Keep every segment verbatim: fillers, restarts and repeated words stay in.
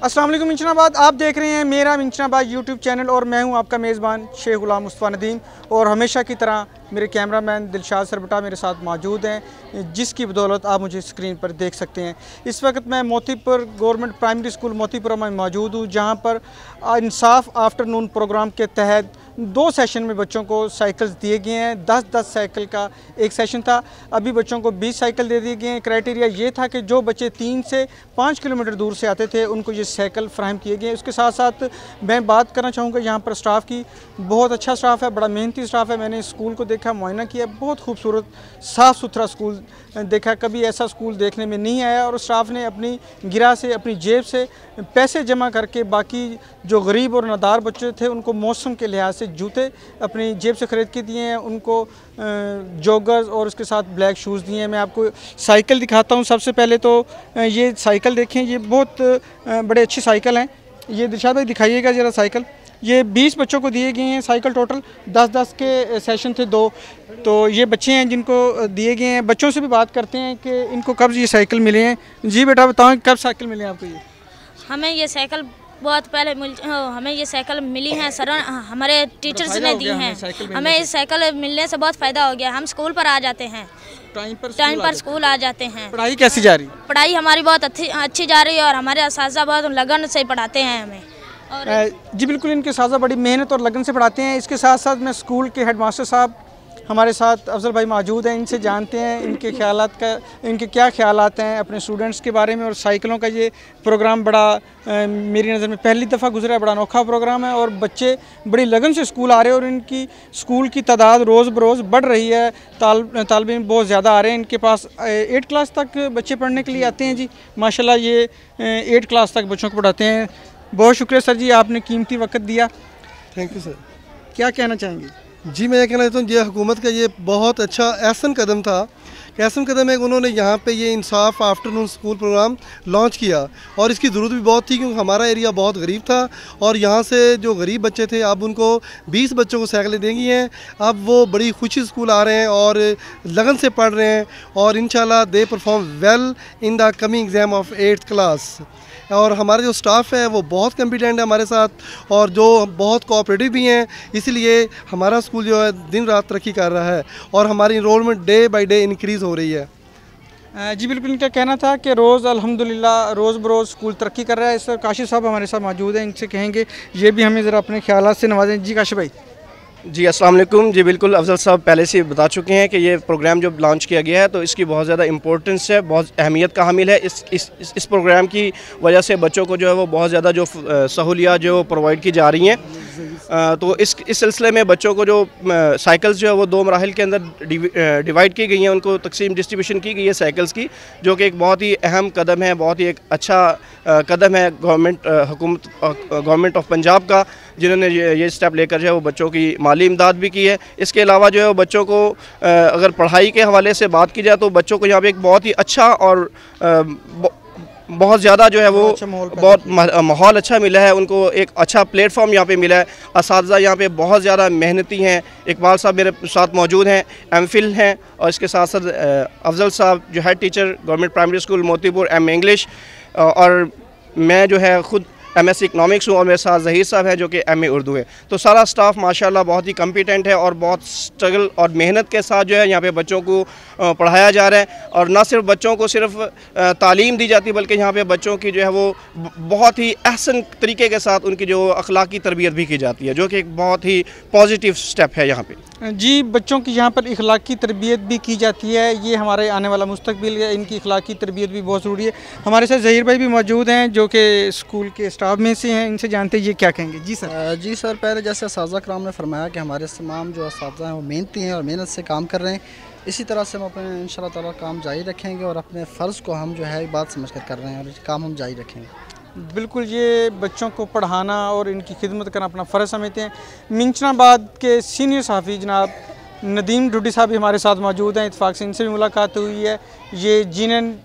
अस्सलाम वालेकुम मिंचनाबाद, आप देख रहे हैं मेरा मिंचनाबाद यूट्यूब चैनल और मैं हूं आपका मेज़बान शेख गुलाम मुस्तफ़ा नदीम। और हमेशा की तरह मेरे कैमरामैन दिलशाद सरबटा मेरे साथ मौजूद हैं, जिसकी बदौलत आप मुझे स्क्रीन पर देख सकते हैं। इस वक्त मैं Motipur government primary school Motipura में मौजूद हूं, जहां पर इंसाफ आफ्टरनून प्रोग्राम के तहत दो सेशन में बच्चों को साइकिल्स दिए गए हैं। दस दस साइकिल का एक सेशन था, अभी बच्चों को बीस साइकिल दे दिए गए हैं। क्राइटेरिया ये था कि जो बच्चे तीन से पाँच किलोमीटर दूर से आते थे उनको ये साइकिल फ्राहम किए गए। उसके साथ साथ मैं बात करना चाहूँगा यहाँ पर स्टाफ की। बहुत अच्छा स्टाफ है, बड़ा मेहनती स्टाफ है। मैंने स्कूल को देखा, मुआयना किया, बहुत खूबसूरत साफ़ सुथरा स्कूल देखा, कभी ऐसा स्कूल देखने में नहीं आया। और स्टाफ ने अपनी गिरा से, अपनी जेब से पैसे जमा करके बाकी जो गरीब और नादार बच्चे थे उनको मौसम के लिहाज से जूते अपनी जेब से ख़रीद के दिए हैं, उनको जॉगर्स और उसके साथ ब्लैक शूज़ दिए हैं। मैं आपको साइकिल दिखाता हूँ। सबसे पहले तो ये साइकिल देखें, ये बहुत बड़े अच्छी साइकिल हैं। ये दिलशाद भाई दिखाइएगा ज़रा साइकिल। ये बीस बच्चों को दिए गए हैं साइकिल, टोटल दस दस के सेशन थे दो। तो ये बच्चे हैं जिनको दिए गए हैं। बच्चों से भी बात करते हैं कि इनको कब ये साइकिल मिले हैं। जी बेटा बताओ, कब साइकिल मिले हैं आपको? ये हमें ये साइकिल बहुत पहले मिल हमें ये साइकिल मिली है सर, हमारे टीचर्स ने दी हैं। हमें इस साइकिल मिलने से बहुत फ़ायदा हो गया। हम स्कूल पर आ जाते हैं, टाइम पर टाइम पर स्कूल आ जाते हैं। पढ़ाई कैसी जा रही? पढ़ाई हमारी बहुत अच्छी अच्छी जा रही है और हमारे असातिज़ा बहुत लगन से पढ़ाते हैं हमें। और जी बिल्कुल, इनके साथ बड़ी मेहनत और लगन से पढ़ाते हैं। इसके साथ साथ मैं स्कूल के हेडमास्टर साहब हमारे साथ अफजल भाई मौजूद हैं, इनसे जानते हैं इनके ख्यालात का, इनके क्या ख्यालात हैं अपने स्टूडेंट्स के बारे में। और साइकिलों का ये प्रोग्राम बड़ा आ, मेरी नज़र में पहली दफ़ा गुजरा है, बड़ा अनोखा प्रोग्राम है और बच्चे बड़ी लगन से स्कूल आ रहे हैं और इनकी स्कूल की तादाद रोज़ बरोज़ बढ़ रही है। ताल तालिब इल्म बहुत ज़्यादा आ रहे हैं। इनके पास एट क्लास तक बच्चे पढ़ने के लिए आते हैं। जी माशाल्लाह, ये एट क्लास तक बच्चों को पढ़ाते हैं। बहुत शुक्रिया सर जी, आपने कीमती वक्त दिया। Thank you sir. क्या कहना चाहेंगे? जी मैं ये कहना चाहता हूँ, ये हुकूमत का ये बहुत अच्छा एहसन कदम था। एहसन कदम है कि उन्होंने यहाँ पे ये Insaf afternoon school program launch किया और इसकी ज़रूरत भी बहुत थी, क्योंकि हमारा एरिया बहुत गरीब था और यहाँ से जो गरीब बच्चे थे अब उनको बीस बच्चों को साइकिलें देंगी हैं। अब वो बड़ी खुशी स्कूल आ रहे हैं और लगन से पढ़ रहे हैं और इंशाल्लाह they perform well in the coming exam of eighth class. और हमारा जो स्टाफ है वो बहुत कॉम्पिटेंट है हमारे साथ और जो बहुत कोऑपरेटिव भी हैं, इसलिए हमारा स्कूल जो है दिन रात तरक्की कर रहा है और हमारी enrolment day by day increase हो रही है। जी बिल्कुल, इनका कहना था कि रोज़ अल्हम्दुलिल्लाह रोज़ बरोज़ स्कूल तरक्की कर रहा है। इस काशिफ साहब हमारे साथ मौजूद हैं, इनसे कहेंगे ये भी हमें ज़रा अपने ख्यालात से नवाजें। जी काशिफ भाई। जी अस्सलाम वालेकुम। जी बिल्कुल, अफजल साहब पहले से बता चुके हैं कि ये प्रोग्राम जो लॉन्च किया गया है तो इसकी बहुत ज़्यादा इंपॉर्टेंस है, बहुत अहमियत का हामिल है। इस इस इस, इस प्रोग्राम की वजह से बच्चों को जो है वो बहुत ज़्यादा जो सहूलियात जो प्रोवाइड की जा रही हैं। तो इस इस सिलसिले में बच्चों को जो साइकिल्स जो है वो दो मराहिल के अंदर डिवाइड की गई हैं, उनको तकसीम डिस्ट्रीब्यूशन की गई है साइकिल्स की, जो कि एक बहुत ही अहम कदम है, बहुत ही एक अच्छा कदम है गवर्नमेंट हुकूमत गवर्नमेंट ऑफ पंजाब का, जिन्होंने ये, ये स्टेप लेकर जो है वो बच्चों की माली इमदाद भी की है। इसके अलावा जो है वो बच्चों को अगर पढ़ाई के हवाले से बात की जाए तो बच्चों को यहाँ पे एक बहुत ही अच्छा और बहुत ज़्यादा जो है वो बहुत माहौल अच्छा मिला है, उनको एक अच्छा प्लेटफॉर्म यहाँ पे मिला है। असातिज़ा यहाँ पे बहुत ज़्यादा मेहनती हैं। इकबाल साहब मेरे साथ मौजूद हैं, एम फिल हैं, और इसके साथ साथ अफजल साहब जो head teacher government primary school Motipur, M English, और मैं जो है ख़ुद एम एस सी इकनॉमिक्स हूँ और मेरे साथ ज़हीर साहब हैं जो कि एम ए उर्दू है। तो सारा स्टाफ माशाल्लाह बहुत ही कम्पिटेंट है और बहुत स्ट्रगल और मेहनत के साथ जो है यहाँ पे बच्चों को पढ़ाया जा रहा है। और ना सिर्फ बच्चों को सिर्फ तालीम दी जाती है बल्कि यहाँ पे बच्चों की जो है वो बहुत ही अहसन तरीके के साथ उनकी जो अखलाकी तरबियत भी की जाती है, जो कि एक बहुत ही पॉजिटिव स्टेप है यहाँ पे। जी बच्चों की यहाँ पर इखलाकी तरबियत भी की जाती है, ये हमारे आने वाला मुस्तकबिल है, इनकी इखलाकी तरबियत भी बहुत ज़रूरी है। हमारे साथ ज़हीर भाई भी मौजूद हैं जो कि स्कूल के स्टाफ में से हैं, इनसे जानते हैं ये क्या कहेंगे। जी सर। जी सर, पहले जैसे असातिज़ा कराम ने फरमाया कि हमारे तमाम जो असातिज़ा हैं वो मेहनती हैं और मेहनत से काम कर रहे हैं, इसी तरह से हम अपने इंशाअल्लाह ताला काम जारी रखेंगे और अपने फ़र्ज़ को हम जो है बात समझ कर कर रहे हैं और काम हम जारी रखेंगे। बिल्कुल, ये बच्चों को पढ़ाना और इनकी खिदमत करना अपना फ़र्ज़ समझते हैं। मिंचनाबाद के सीनियर सहाफ़ी जनाब नदीम ढुड्डी साहब भी हमारे साथ मौजूद हैं, इत्तेफाक से इनसे भी मुलाकात हुई है। ये जीनन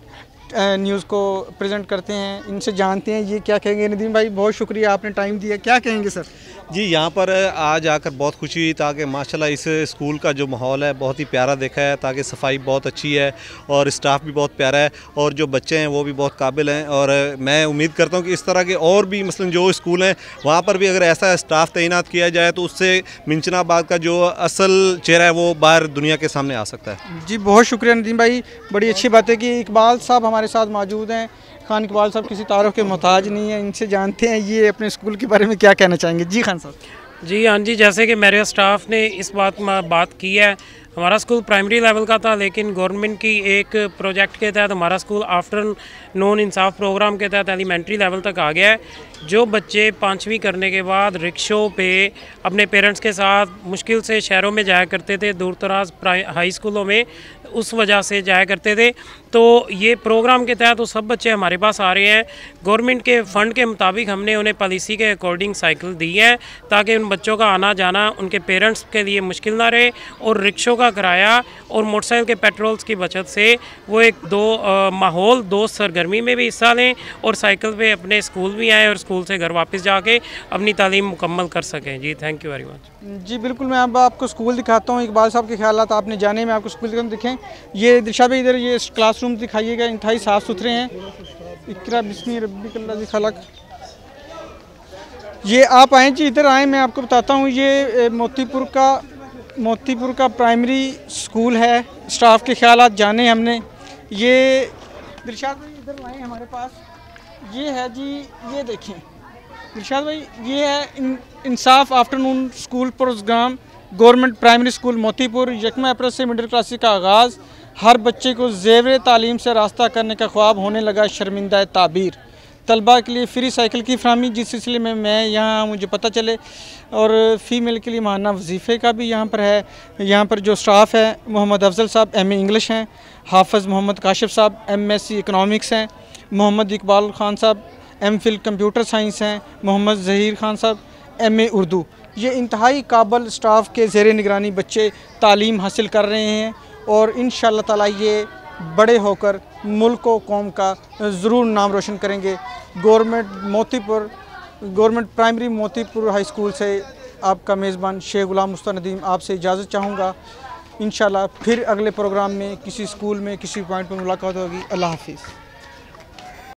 نیوز کو پریزنٹ کرتے ہیں، ان سے جانتے ہیں یہ کیا کہیں گے۔ ندیم بھائی بہت شکریہ، آپ نے ٹائم دیا، کیا کہیں گے سر؟ جی یہاں پر آج آ کر بہت خوشی ہوئی، تاکہ ماشاءاللہ اس اسکول کا جو ماحول ہے بہت ہی پیارا دیکھا ہے، تاکہ صفائی بہت اچھی ہے اور اسٹاف بھی بہت پیارا ہے اور جو بچے ہیں وہ بھی بہت قابل ہیں، اور میں امید کرتا ہوں کہ اس طرح کے اور بھی مثلا جو اسکول ہیں وہاں پر بھی اگر ایسا اسٹاف تعینات کیا جائے تو اس سے منچنا آباد کا جو اصل چہرہ ہے وہ باہر دنیا کے سامنے آ سکتا ہے۔ جی بہت شکریہ ندیم بھائی، بڑی اچھی بات ہے کہ اقبال صاحب ہمارے ساتھ موجود ہیں۔ خان اقبال صاحب کسی تعارف کے محتاج نہیں ہیں، ان سے جانتے ہیں یہ اپنے اسکول کے بارے میں کیا کہنا چاہیں گے۔ جی خان صاحب۔ جی ہاں جی، جیسے کہ میرے اسٹاف نے اس بات میں بات کی ہے، ہمارا اسکول پرائمری لیول کا تھا، لیکن گورنمنٹ کی ایک پروجیکٹ کے تحت ہمارا اسکول آفٹر نون انصاف پروگرام کے تحت ایلیمنٹری لیول تک آ گیا ہے۔ جو بچے پانچویں کرنے کے بعد رکشوں پہ اپنے پیرنٹس کے ساتھ مشکل سے شہروں میں جایا کرتے تھے، دور دراز ہائی اسکولوں میں اس وجہ سے جایا کرتے تھے، تو یہ پروگرام کے تحت وہ سب بچے ہمارے پاس آ رہے ہیں۔ گورنمنٹ کے فنڈ کے مطابق ہم نے انہیں پالیسی کے اکارڈنگ سائیکل دی ہے، تاکہ ان بچوں کا آنا جانا ان کے پیرنٹس کے لیے مشکل نہ رہے، اور رکشوں کا کرایہ اور موٹر سائیکل کے پیٹرولز کی بچت سے وہ ایک دو ماحول دوست سرگرمی میں بھی حصہ لیں اور سائیکل پہ اپنے اسکول بھی آئیں اور اسکول سے گھر واپس جا کے اپنی تعلیم مکمل کر سکیں۔ جی تھینک یو ویری مچ۔ جی بالکل، میں اب آپ کو اسکول دکھاتا ہوں۔ اقبال صاحب کے خیالات آپ نے جانے، میں آپ کو اسکول دکھاتا ہوں۔ دیکھیں یہ دلشاد بھائی ادھر یہ کلاس روم دکھائیے گا، انتہائی صاف ستھرے ہیں۔ اقرا بسم ربک الذی خلق۔ یہ آپ آئیں جی، ادھر آئیں، میں آپ کو بتاتا ہوں۔ یہ موتی پور کا موتی پور کا پرائمری اسکول ہے۔ اسٹاف کے خیالات جانے ہم نے۔ یہ دلشاد بھائی ادھر آئیں ہمارے پاس، یہ ہے جی، یہ دیکھیں دلشاد بھائی، یہ ہے Insaf afternoon school program government primary school Motipur. یکم اپریل سے مڈل کلاس کا آغاز، ہر بچے کو زیور تعلیم سے راستہ کرنے کا خواب ہونے لگا شرمندہ تعبیر۔ طلباء کے لیے فری سائیکل کی فراہمی، جس سلسلے میں میں یہاں مجھے پتہ چلے، اور فیمیل کے لیے ماہانہ وظیفے کا بھی یہاں پر ہے۔ یہاں پر جو سٹاف ہے، محمد افضل صاحب ایم اے انگلش ہیں، حافظ محمد کاشف صاحب ایم ایس سی اکنامکس ہیں، محمد اقبال خان صاحب ایم فل کمپیوٹر سائنس ہیں، محمد ظہیر خان صاحب ایم اے اردو۔ یہ انتہائی قابل سٹاف کے زیر نگرانی بچے تعلیم حاصل کر رہے ہیں، اور انشاءاللہ تعالی یہ بڑے ہو کر ملک و قوم کا ضرور نام روشن کریں گے۔ گورنمنٹ موتی پور گورنمنٹ پرائمری موتی پور ہائی اسکول سے آپ کا میزبان شیخ غلام مصطفیٰ ندیم آپ سے اجازت چاہوں گا۔ انشاءاللہ پھر اگلے پروگرام میں کسی اسکول میں کسی پوائنٹ پر ملاقات ہوگی۔ اللہ حافظ۔